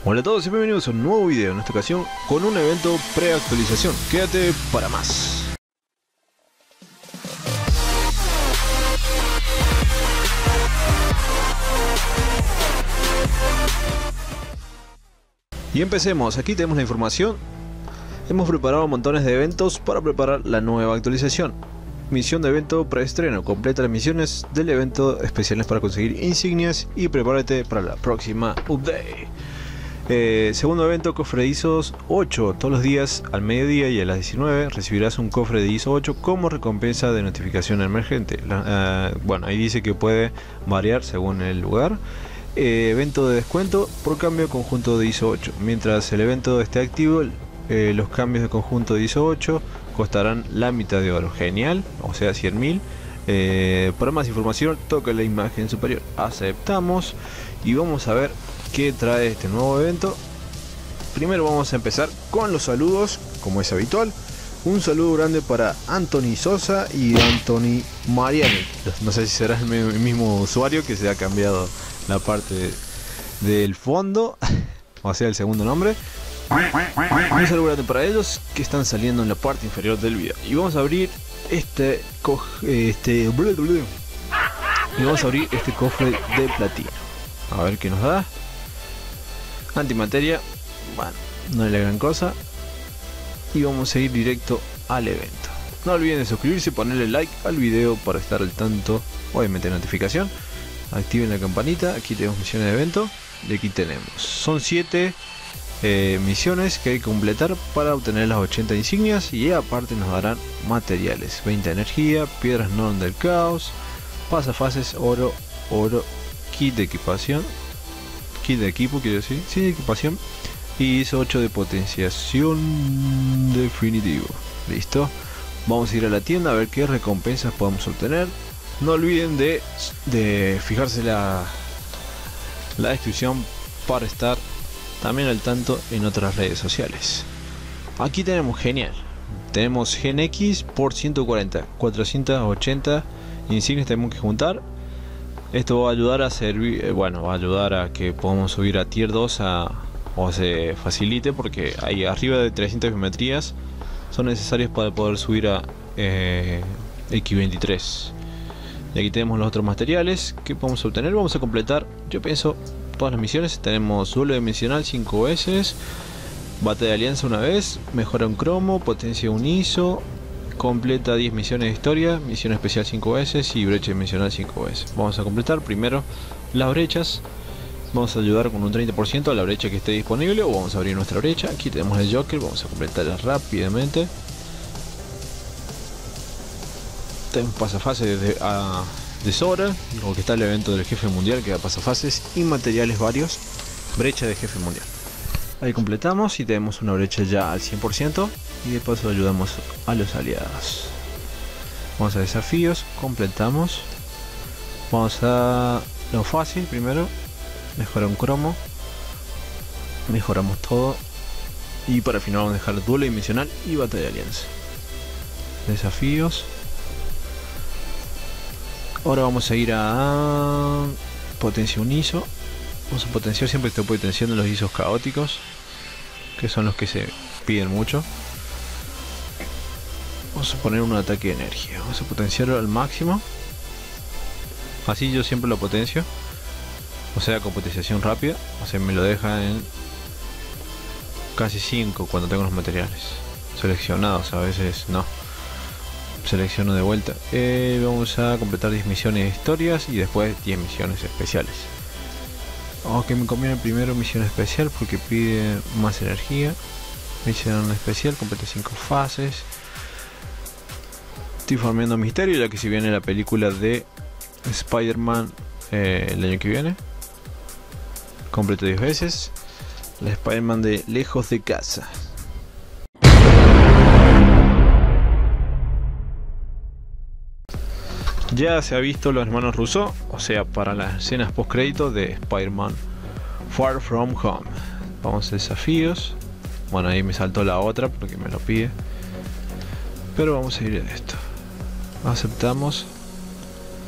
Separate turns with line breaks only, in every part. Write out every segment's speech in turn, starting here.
Hola a todos y bienvenidos a un nuevo video, en esta ocasión con un evento pre-actualización. Quédate para más. Y empecemos, aquí tenemos la información. Hemos preparado montones de eventos para preparar la nueva actualización. Misión de evento preestreno, completa las misiones del evento especiales para conseguir insignias y prepárate para la próxima update. Segundo evento, cofre de ISO 8. Todos los días al mediodía y a las 19 recibirás un cofre de ISO 8 como recompensa de notificación emergente. Bueno, ahí dice que puede variar según el lugar. Evento de descuento por cambio de conjunto de ISO 8. Mientras el evento esté activo, los cambios de conjunto de ISO 8 costarán la mitad de oro. Genial, o sea 100.000. Para más información toca la imagen superior. Aceptamos y vamos a ver qué trae este nuevo evento. Primero vamos a empezar con los saludos, como es habitual. Un saludo grande para Anthony Sosa y Anthony Mariani. No sé si será el mismo usuario, que se ha cambiado la parte del fondo, o sea el segundo nombre. Un saludo grande para ellos que están saliendo en la parte inferior del video. Y vamos a abrir este cofre de platino. A ver qué nos da. Antimateria, bueno, no es la gran cosa. Y vamos a ir directo al evento. No olviden de suscribirse y ponerle like al video para estar al tanto, obviamente de notificación. Activen la campanita. Aquí tenemos misiones de evento. Y aquí tenemos, son 7 misiones que hay que completar para obtener las 80 insignias. Y aparte nos darán materiales, 20 energía, piedras non del caos, pasafases, oro, kit de equipación, kit de equipo quiero decir, sí, de equipación, y ISO 8 de potenciación definitivo. Listo, vamos a ir a la tienda a ver qué recompensas podemos obtener. No olviden de fijarse la descripción para estar también al tanto en otras redes sociales. Aquí tenemos, genial, tenemos Gen X por 140, 480 insignias tenemos que juntar. Esto va a ayudar a servir, bueno, va a ayudar a que podamos subir a tier 2 o se facilite, porque hay arriba de 300 geometrías son necesarias para poder subir a X23. Y aquí tenemos los otros materiales que podemos obtener. Vamos a completar, yo pienso, todas las misiones. Tenemos duelo dimensional 5 veces, batalla de alianza una vez, mejora un cromo, potencia un ISO, completa 10 misiones de historia, misión especial 5 veces y brecha dimensional 5 veces. Vamos a completar primero las brechas. Vamos a ayudar con un 30% a la brecha que esté disponible, o vamos a abrir nuestra brecha. Aquí tenemos el Joker, vamos a completarla rápidamente. Tenemos pasafases de sobra, o que está el evento del jefe mundial que da pasafases y materiales varios. Brecha de jefe mundial. Ahí completamos y tenemos una brecha ya al 100%, y de paso ayudamos a los aliados. Vamos a desafíos, completamos. Vamos a lo fácil primero, mejora un cromo, mejoramos todo, y para el final vamos a dejar duelo dimensional y batalla de alianza. Desafíos. Ahora vamos a ir a potencia un ISO. Vamos a potenciar, siempre estoy potenciando los ISOs caóticos, que son los que se piden mucho. Vamos a poner un ataque de energía, vamos a potenciarlo al máximo. Así yo siempre lo potencio, o sea, con potenciación rápida. O sea, me lo deja en casi 5 cuando tengo los materiales seleccionados. A veces no, selecciono de vuelta. Vamos a completar 10 misiones de historias y después 10 misiones especiales. Aunque me conviene primero misión especial porque pide más energía. Misión especial, completa 5 fases. Estoy farmeando misterio, ya que si viene la película de Spider-Man el año que viene. Completo 10 veces la Spider-Man de lejos de casa. Ya se ha visto los hermanos Russo, o sea, para las escenas post crédito de Spider-Man Far From Home. Vamos a desafíos. Bueno, ahí me saltó la otra porque me lo pide, pero vamos a ir en esto. Aceptamos.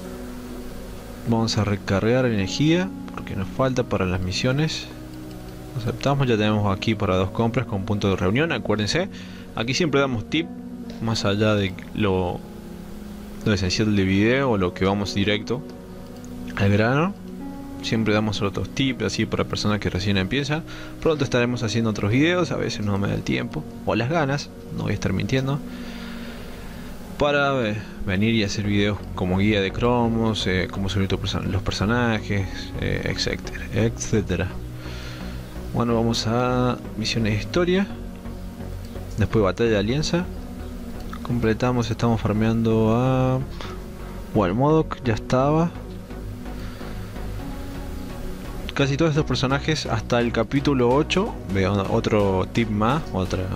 Vamos a recargar energía porque nos falta para las misiones. Aceptamos, ya tenemos aquí para 2 compras con punto de reunión. Acuérdense, aquí siempre damos tip, más allá de lo esencial del video o lo que vamos directo al grano. Siempre damos otros tips así para personas que recién empiezan. Pronto estaremos haciendo otros videos, a veces no me da el tiempo o las ganas, no voy a estar mintiendo, para venir y hacer videos como guía de cromos, cómo subir los personajes, etcétera, etcétera. Bueno, vamos a misiones de historia, después batalla de alianza. Completamos, estamos farmeando a... Bueno, Modok ya estaba. Casi todos estos personajes hasta el capítulo 8. Veo otro tip más, otra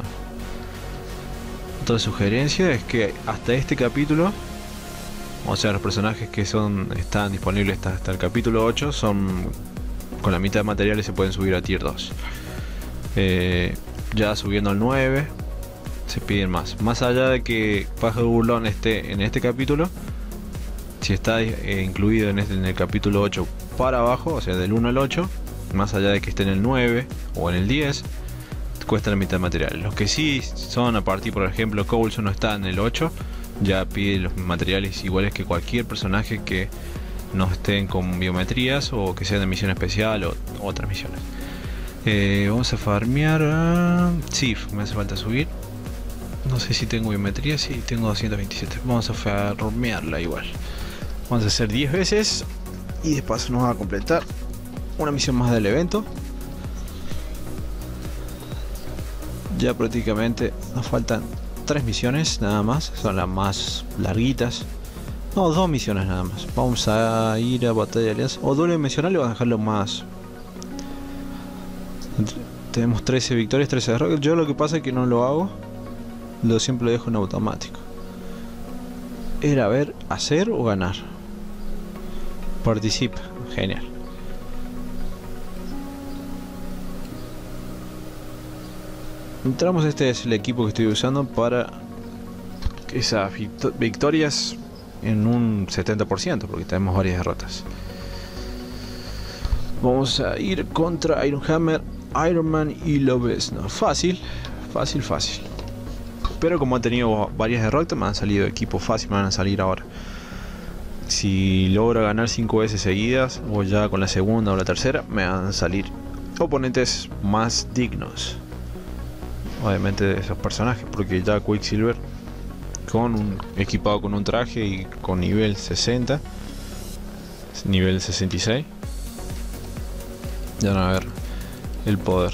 sugerencia es que hasta este capítulo, o sea, los personajes que están disponibles hasta el capítulo 8 son con la mitad de materiales, se pueden subir a tier 2. Ya subiendo al 9 se piden más allá de que Pájaro Burlón esté en este capítulo. Si está incluido en el capítulo 8 para abajo, o sea del 1 al 8, más allá de que esté en el 9 o en el 10, cuesta la mitad de materiales. Los que sí son a partir, por ejemplo, Coulson no está en el 8, ya pide los materiales iguales que cualquier personaje que no estén con biometrías o que sean de misión especial o otras misiones. Vamos a farmear a... Sí, me hace falta subir. No sé si tengo biometría, sí, tengo 227. Vamos a farmearla igual. Vamos a hacer 10 veces y de paso nos va a completar una misión más del evento. Ya prácticamente nos faltan 3 misiones nada más, son las más larguitas. No, 2 misiones nada más. Vamos a ir a batalla de alianza o duelo dimensional y vamos a dejarlo más. Tenemos 13 victorias, 13 derrotas. Yo lo que pasa es que no lo hago, siempre lo dejo en automático. Era ver, hacer o ganar. Participa, genial. Entramos, este es el equipo que estoy usando para esas victorias en un 70%, porque tenemos varias derrotas. Vamos a ir contra Ironhammer, Iron Man y Lobezno. Fácil. Pero como he tenido varias derrotas, me han salido equipos fáciles, me van a salir ahora. Si logro ganar 5 veces seguidas, o ya con la segunda o la tercera, me van a salir oponentes más dignos. Obviamente de esos personajes, porque ya Quicksilver equipado con un traje y con nivel 60, nivel 66, ya van a ver el poder.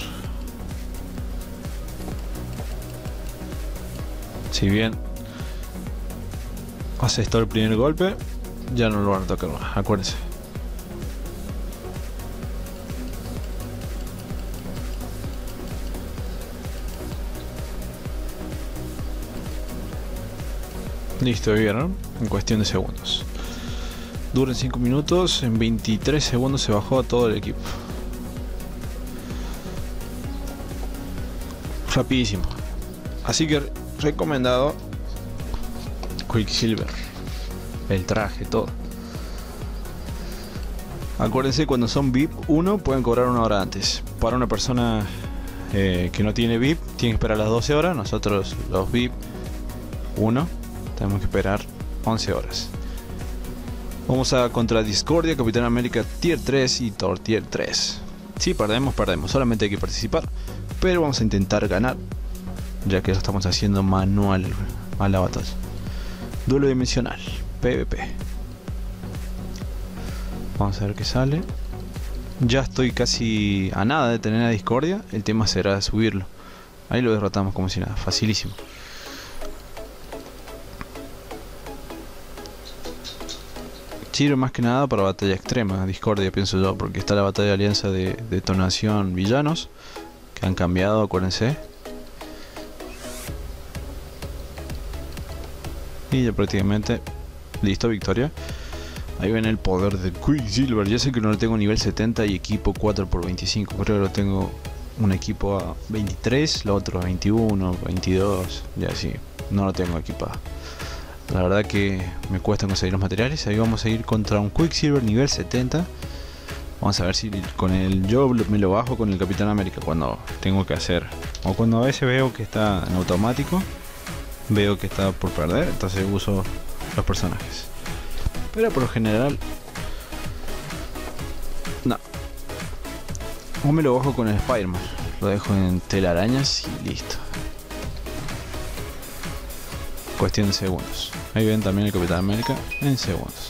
Si bien hace esto el primer golpe, ya no lo van a tocar más, acuérdense. Listo, vieron, en cuestión de segundos. Duran 5 minutos, en 23 segundos se bajó a todo el equipo. Rapidísimo. Así que recomendado Quicksilver. El traje, todo. Acuérdense, cuando son VIP 1 pueden cobrar 1 hora antes. Para una persona que no tiene VIP, tiene que esperar las 12 horas. Nosotros, los VIP 1, tenemos que esperar 11 horas. Vamos a contra Discordia, Capitán América Tier 3 y Thor Tier 3. Si perdemos, solamente hay que participar. Pero vamos a intentar ganar, ya que lo estamos haciendo manual a la batalla. Duelo dimensional, PvP. Vamos a ver qué sale. Ya estoy casi a nada de tener a Discordia. El tema será subirlo. Ahí lo derrotamos como si nada, facilísimo. Sirve más que nada para batalla extrema, Discordia, pienso yo, porque está la batalla de alianza de detonación villanos, que han cambiado, acuérdense. Y ya prácticamente listo, victoria. Ahí ven el poder de Quicksilver. Ya sé que no lo tengo nivel 70 y equipo 4x25. Creo que lo tengo un equipo a 23, lo otro a 21, 22, y así. No lo tengo equipado. La verdad que me cuesta conseguir los materiales. Ahí vamos a ir contra un Quicksilver nivel 70. Vamos a ver si con el yo me lo bajo con el Capitán América cuando tengo que hacer, o cuando a veces veo que está en automático, veo que está por perder, entonces uso los personajes. Pero por lo general no. O me lo bajo con el Spider-Man, lo dejo en telarañas y listo. Cuestión de segundos. Ahí ven también el Capitán América en segundos.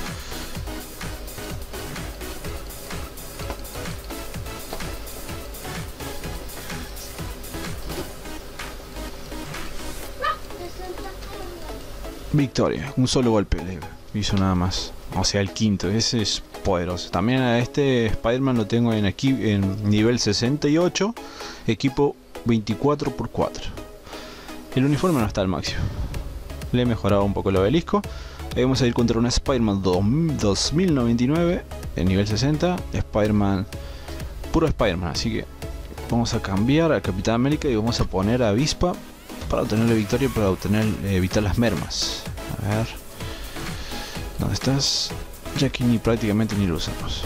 Victoria, un solo golpe le hizo nada más. O sea, el quinto, ese es poderoso. También a este Spider-Man lo tengo en nivel 68, equipo 24×4. El uniforme no está al máximo. Le he mejorado un poco el obelisco. Ahí vamos a ir contra un Spider-Man 2099 en nivel 60. Spider-Man, puro Spider-Man, así que vamos a cambiar al Capitán América y vamos a poner a Avispa para obtener la victoria, para evitar las mermas. A ver, ¿dónde estás? Ya que prácticamente ni lo usamos.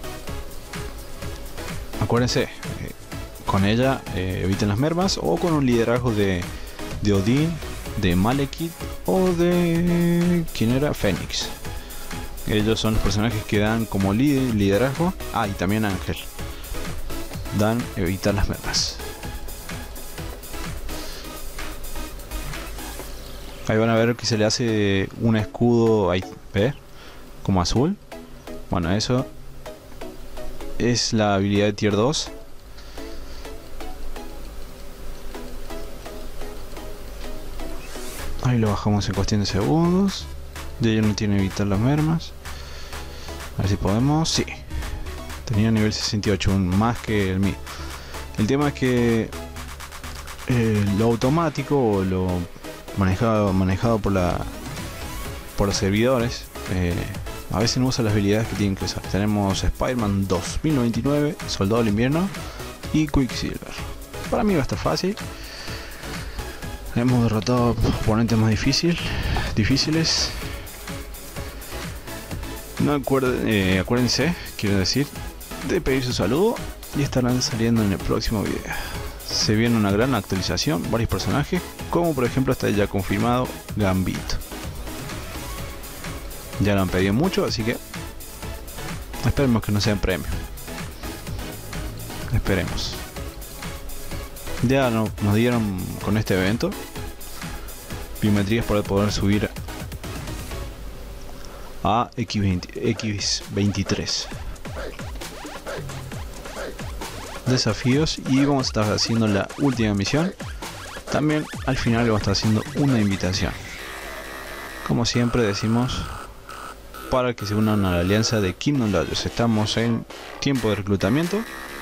Acuérdense, con ella eviten las mermas, o con un liderazgo de Odín, de Malekith o de... ¿quién era? Fénix. Ellos son los personajes que dan como liderazgo. Ah, y también Ángel. Dan evitar las mermas. Ahí van a ver que se le hace un escudo ahí, ¿ves? Como azul. Bueno, eso es la habilidad de tier 2. Ahí lo bajamos en cuestión de segundos. Ya no tiene evitar las mermas. A ver si podemos. Sí. Tenía nivel 68, más que el mío. El tema es que lo automático o lo manejado por los servidores, a veces no usa las habilidades que tienen que usar. Tenemos Spider-Man 2099, Soldado del Invierno y Quicksilver. Para mí va a estar fácil. Hemos derrotado oponentes más difíciles. No acuérdense, quiero decir, de pedir su saludo y estarán saliendo en el próximo video. Se viene una gran actualización, varios personajes, como por ejemplo está ya confirmado Gambito. Ya lo han pedido mucho, así que esperemos que no sea en premio. Esperemos. Ya nos dieron con este evento biometrías para poder subir a X23 desafíos, y vamos a estar haciendo la última misión. También al final vamos a estar haciendo una invitación, como siempre decimos, para que se unan a la alianza de Kingdom Lodges. Estamos en tiempo de reclutamiento,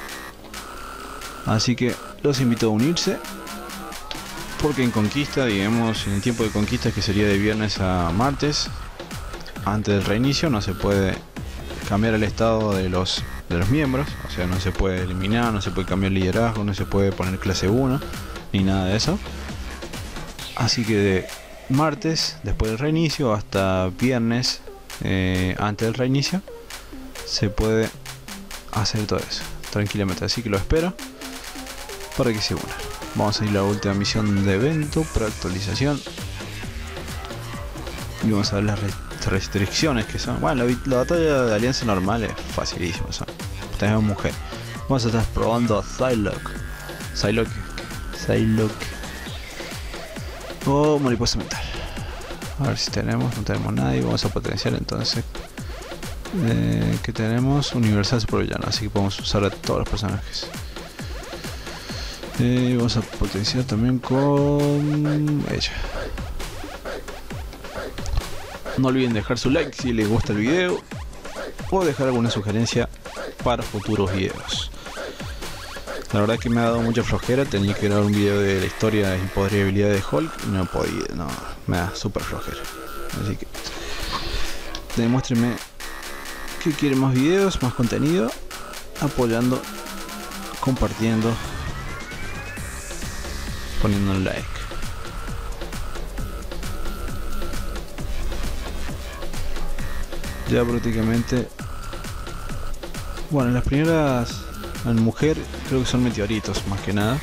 así que los invito a unirse, porque en conquista, digamos, en el tiempo de conquista, que sería de viernes a martes, antes del reinicio, no se puede cambiar el estado de los miembros, o sea, no se puede eliminar, no se puede cambiar liderazgo, no se puede poner clase 1 ni nada de eso. Así que de martes después del reinicio hasta viernes antes del reinicio se puede hacer todo eso tranquilamente, así que lo espero para que se unan. Vamos a ir a la última misión de evento para actualización y vamos a ver las restricciones que son. Bueno, la batalla de alianza normal es facilísima, tenemos mujer. Vamos a estar probando a Psylocke o mariposa mental. A ver si no tenemos nadie. Vamos a potenciar entonces. Que tenemos universal supervillano, así que podemos usar a todos los personajes. Vamos a potenciar también con ella. No olviden dejar su like si les gusta el video, o dejar alguna sugerencia para futuros videos. La verdad que me ha dado mucha flojera. Tenía que grabar un video de la historia y poder y habilidad de Hulk y no he podido, no, me da súper flojera. Así que demuéstrenme que quieren más videos, más contenido, apoyando, compartiendo, poniendo un like. Ya prácticamente Bueno, las primeras en mujer creo que son meteoritos más que nada.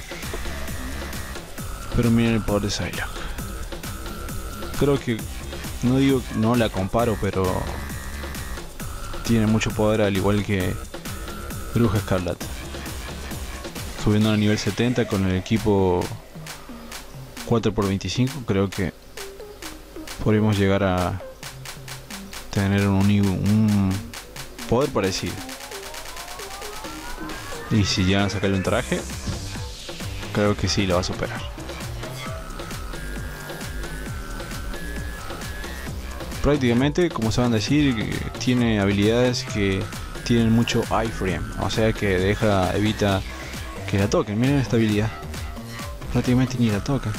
Pero miren el poder de Psylocke. Creo que, no digo que no la comparo, pero tiene mucho poder al igual que Bruja Escarlata. Subiendo a nivel 70 con el equipo 4x25, creo que podríamos llegar a tener un poder parecido. Y si llegan a sacarle un traje, creo que sí lo va a superar. Prácticamente, como saben decir, tiene habilidades que tienen mucho iframe, o sea que evita que la toquen. Miren esta habilidad, prácticamente ni la toca.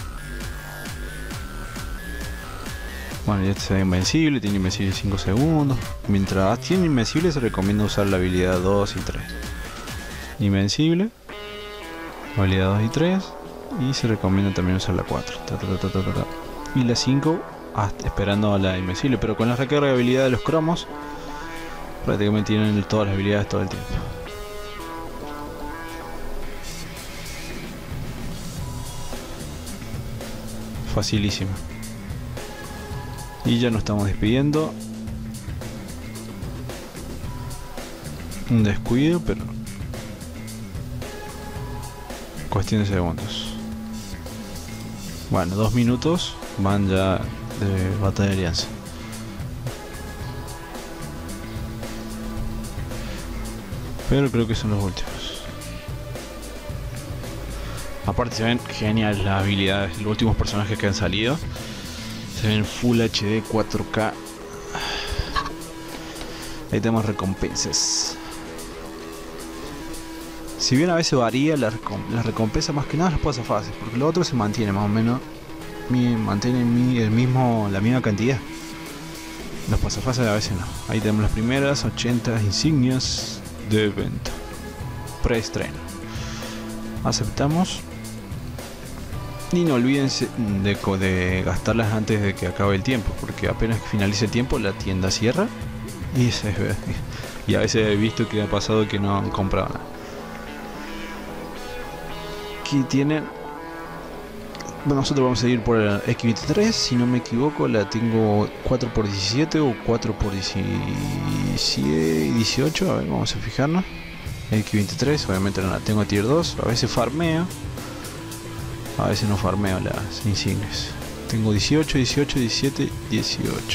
Bueno, ya se ve invencible, tiene invencible 5 segundos. Mientras tiene invencible se recomienda usar la habilidad 2 y 3. Invencible, habilidad 2 y 3, y se recomienda también usar la 4. Y la 5 esperando a la invencible, pero con la recarga de habilidad de los cromos prácticamente tienen todas las habilidades todo el tiempo. Facilísimo. Y ya nos estamos despidiendo. Un descuido, pero cuestión de segundos. Bueno, 2 minutos van ya de batalla de alianza. Pero creo que son los últimos. Aparte se ven genial las habilidades, los últimos personajes que han salido. Se ven Full HD 4K. Ahí tenemos recompensas. Si bien a veces varía la recompensa, más que nada los pasafases, porque lo otro se mantiene más o menos. La misma cantidad. Los pasafases a veces no. Ahí tenemos las primeras 80 insignias de evento preestreno. Aceptamos. Y no olviden de gastarlas antes de que acabe el tiempo, porque apenas que finalice el tiempo la tienda cierra. Y a veces he visto que ha pasado que no han comprado nada. Aquí tienen. Bueno, nosotros vamos a ir por el X23, si no me equivoco la tengo 4x17 o 4x18, a ver, vamos a fijarnos. X23, obviamente no la tengo a tier 2, a veces farmeo, a veces no farmeo las insignias. Tengo 18, 18, 17, 18.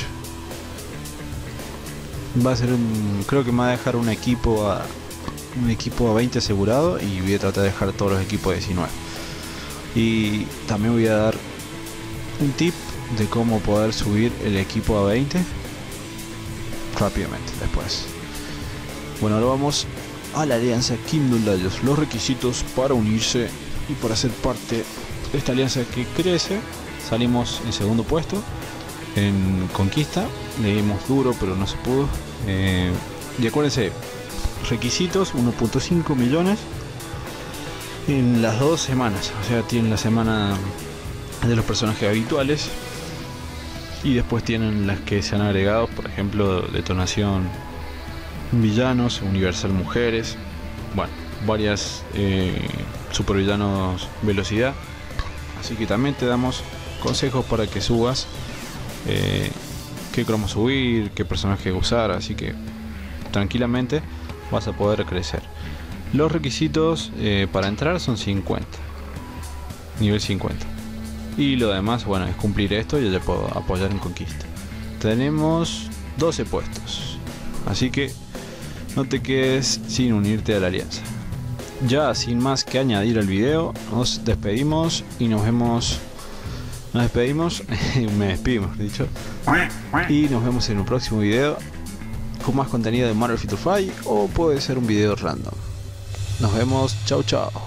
Va a ser creo que me va a dejar un equipo a 20 asegurado, y voy a tratar de dejar todos los equipos a 19. Y también voy a dar un tip de cómo poder subir el equipo a 20 rápidamente después. Bueno, ahora vamos a la alianza Kingdom Laios. Los requisitos para unirse y para ser parte de esta alianza que crece. Salimos en segundo puesto en conquista. Le dimos duro pero no se pudo. Y acuérdense, requisitos 1.5 millones en las 2 semanas, o sea, tienen la semana de los personajes habituales y después tienen las que se han agregado, por ejemplo, detonación villanos, universal mujeres, bueno, varias supervillanos velocidad. Así que también te damos consejos para que subas qué cromo subir, qué personaje usar, así que tranquilamente vas a poder crecer. Los requisitos para entrar son 50, nivel 50, y lo demás, bueno, es cumplir esto y ya puedo apoyar en conquista. Tenemos 12 puestos, así que no te quedes sin unirte a la alianza. Ya sin más que añadir al video, nos despedimos y nos vemos. Me despedimos, dicho, y nos vemos en un próximo video con más contenido de Marvel Future Fight, o puede ser un video random. Nos vemos, chao chao.